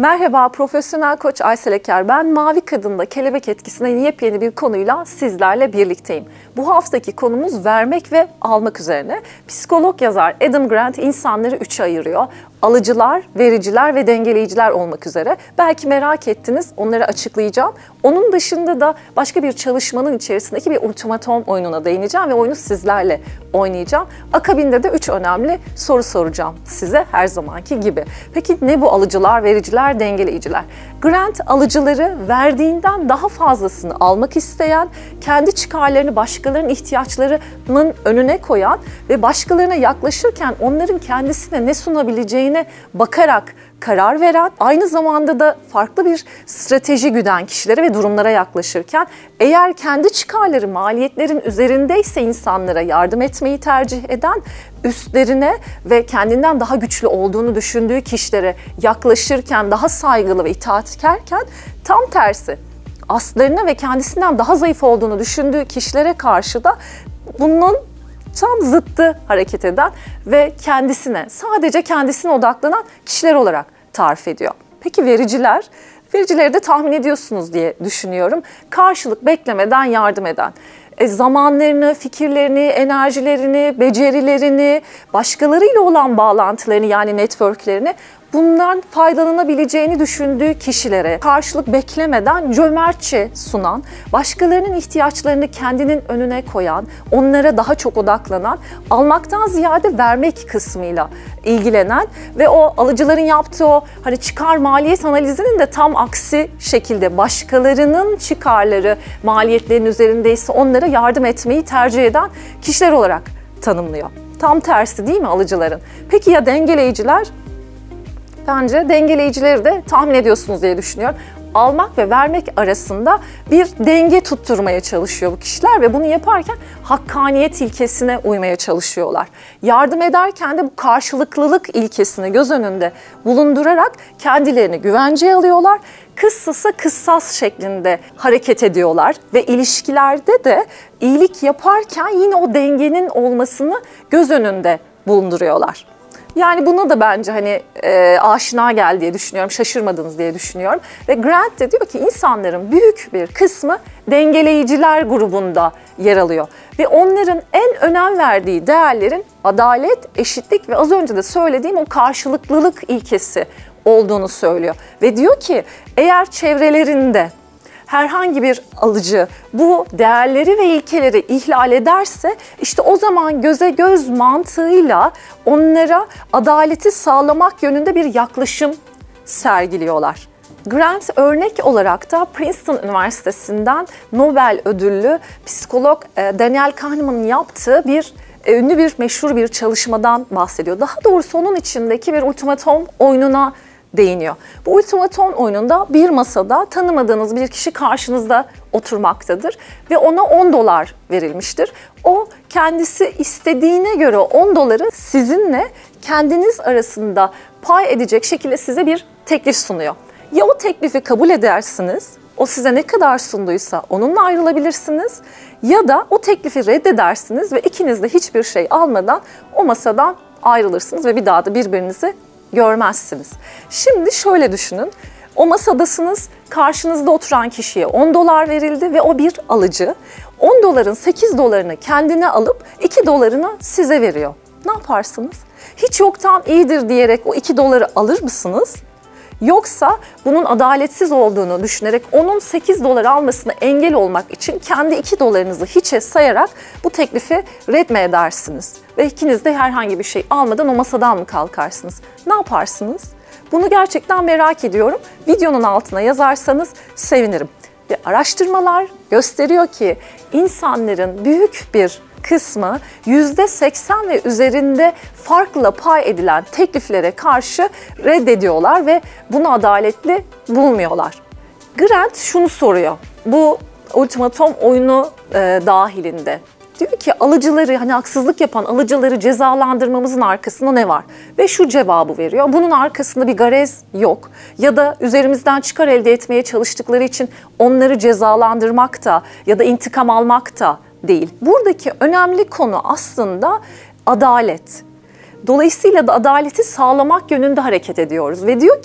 Merhaba, profesyonel koç Aysel Eker. Ben Mavi Kadın'da kelebek etkisine yepyeni bir konuyla sizlerle birlikteyim. Bu haftaki konumuz vermek ve almak üzerine. Psikolog yazar Adam Grant insanları üçe ayırıyor. Alıcılar, vericiler ve dengeleyiciler olmak üzere. Belki merak ettiniz, onları açıklayacağım. Onun dışında da başka bir çalışmanın içerisindeki bir ultimatom oyununa değineceğim ve oyunu sizlerle oynayacağım. Akabinde de 3 önemli soru soracağım size her zamanki gibi. Peki ne bu alıcılar, vericiler, dengeleyiciler? Grant alıcıları verdiğinden daha fazlasını almak isteyen, kendi çıkarlarını başkalarının ihtiyaçlarının önüne koyan ve başkalarına yaklaşırken onların kendisine ne sunabileceğine bakarak karar veren, aynı zamanda da farklı bir strateji güden kişilere ve durumlara yaklaşırken eğer kendi çıkarları maliyetlerin üzerindeyse insanlara yardım etmeyi tercih eden, üstlerine ve kendinden daha güçlü olduğunu düşündüğü kişilere yaklaşırken daha saygılı ve itaatkarken tam tersi aslarına ve kendisinden daha zayıf olduğunu düşündüğü kişilere karşı da bunun tam zıttı hareket eden ve sadece kendisine odaklanan kişiler olarak tarif ediyor. Peki vericiler? Vericileri de tahmin ediyorsunuz diye düşünüyorum. Karşılık beklemeden yardım eden, zamanlarını, fikirlerini, enerjilerini, becerilerini, başkalarıyla olan bağlantılarını yani networklerini bundan faydalanabileceğini düşündüğü kişilere karşılık beklemeden cömertçe sunan, başkalarının ihtiyaçlarını kendinin önüne koyan, onlara daha çok odaklanan, almaktan ziyade vermek kısmıyla ilgilenen ve o alıcıların yaptığı o çıkar maliyet analizinin de tam aksi şekilde başkalarının çıkarları maliyetlerin üzerindeyse onlara yardım etmeyi tercih eden kişiler olarak tanımlıyor. Tam tersi değil mi alıcıların? Peki ya dengeleyiciler? Bence dengeleyicileri de tahmin ediyorsunuz diye düşünüyorum. Almak ve vermek arasında bir denge tutturmaya çalışıyor bu kişiler ve bunu yaparken hakkaniyet ilkesine uymaya çalışıyorlar. Yardım ederken de bu karşılıklılık ilkesini göz önünde bulundurarak kendilerini güvenceye alıyorlar. Kıssasa kıssas şeklinde hareket ediyorlar ve ilişkilerde de iyilik yaparken yine o dengenin olmasını göz önünde bulunduruyorlar. Yani buna da bence aşina geldi diye düşünüyorum, şaşırmadınız diye düşünüyorum. Ve Grant de diyor ki insanların büyük bir kısmı dengeleyiciler grubunda yer alıyor. Ve onların en önem verdiği değerlerin adalet, eşitlik ve az önce de söylediğim o karşılıklılık ilkesi olduğunu söylüyor. Ve diyor ki eğer çevrelerinde herhangi bir alıcı bu değerleri ve ilkeleri ihlal ederse işte o zaman göze göz mantığıyla onlara adaleti sağlamak yönünde bir yaklaşım sergiliyorlar. Grant örnek olarak da Princeton Üniversitesi'nden Nobel ödüllü psikolog Daniel Kahneman'ın yaptığı meşhur bir çalışmadan bahsediyor. Daha doğrusu onun içindeki bir ultimatom oyununa değiniyor. Bu ultimatom oyununda bir masada tanımadığınız bir kişi karşınızda oturmaktadır ve ona $10 verilmiştir. O kendisi istediğine göre $10 sizinle kendiniz arasında pay edecek şekilde size bir teklif sunuyor. Ya o teklifi kabul edersiniz, o size ne kadar sunduysa onunla ayrılabilirsiniz ya da o teklifi reddedersiniz ve ikiniz de hiçbir şey almadan o masadan ayrılırsınız ve bir daha da birbirinizi görmezsiniz. Şimdi şöyle düşünün, o masadasınız, karşınızda oturan kişiye $10 verildi ve o bir alıcı. $10'ın $8'ını kendine alıp $2'ını size veriyor. Ne yaparsınız? Hiç yoktan iyidir diyerek o $2 alır mısınız? Yoksa bunun adaletsiz olduğunu düşünerek onun $8 almasına engel olmak için kendi $2'nızı hiçe sayarak bu teklifi red mi edersiniz? Ve ikiniz de herhangi bir şey almadan o masadan mı kalkarsınız? Ne yaparsınız? Bunu gerçekten merak ediyorum. Videonun altına yazarsanız sevinirim. Ve araştırmalar gösteriyor ki insanların büyük bir kısmı %80 ve üzerinde farkla pay edilen tekliflere karşı reddediyorlar ve bunu adaletli bulmuyorlar. Grant şunu soruyor bu ultimatom oyunu dahilinde. Diyor ki alıcıları haksızlık yapan alıcıları cezalandırmamızın arkasında ne var? Ve şu cevabı veriyor. Bunun arkasında bir garez yok. Ya da üzerimizden çıkar elde etmeye çalıştıkları için onları cezalandırmak da ya da intikam almak da değil. Buradaki önemli konu aslında adalet. Dolayısıyla da adaleti sağlamak yönünde hareket ediyoruz ve diyor ki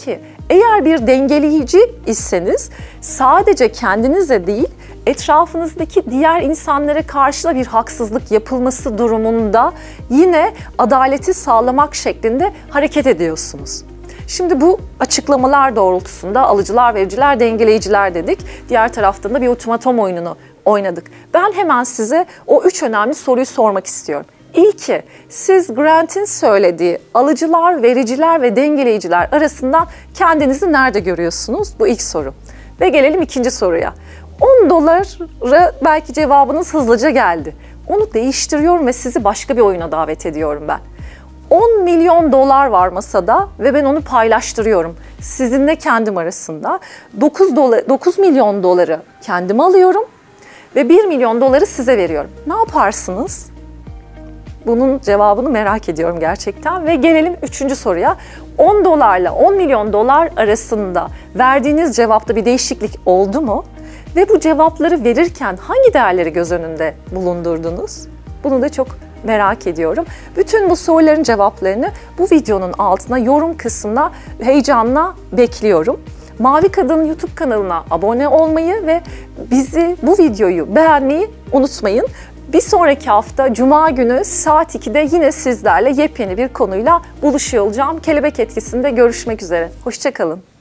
Eğer bir dengeleyici iseniz sadece kendinize değil, etrafınızdaki diğer insanlara karşı da bir haksızlık yapılması durumunda yine adaleti sağlamak şeklinde hareket ediyorsunuz. Şimdi bu açıklamalar doğrultusunda alıcılar, vericiler, dengeleyiciler dedik. Diğer taraftan da bir ultimatom oyununu oynadık. Ben hemen size o 3 önemli soruyu sormak istiyorum. İlki, siz Grant'in söylediği alıcılar, vericiler ve dengeleyiciler arasında kendinizi nerede görüyorsunuz? Bu ilk soru. Ve gelelim ikinci soruya. 10 dolara belki cevabınız hızlıca geldi. Onu değiştiriyorum ve sizi başka bir oyuna davet ediyorum ben. 10 milyon dolar var masada ve ben onu paylaştırıyorum. Sizinle kendim arasında. 9 milyon doları kendime alıyorum ve 1 milyon doları size veriyorum. Ne yaparsınız? Bunun cevabını merak ediyorum gerçekten. Ve gelelim 3. soruya. 10 dolarla 10 milyon dolar arasında verdiğiniz cevapta bir değişiklik oldu mu? Ve bu cevapları verirken hangi değerleri göz önünde bulundurdunuz? Bunu da çok merak ediyorum. Bütün bu soruların cevaplarını bu videonun altına yorum kısmına heyecanla bekliyorum. Mavi Kadın YouTube kanalına abone olmayı ve bu videoyu beğenmeyi unutmayın. Bir sonraki hafta Cuma günü saat 2'de yine sizlerle yepyeni bir konuyla buluşuyor olacağım. Kelebek Etkisi'nde görüşmek üzere. Hoşça kalın.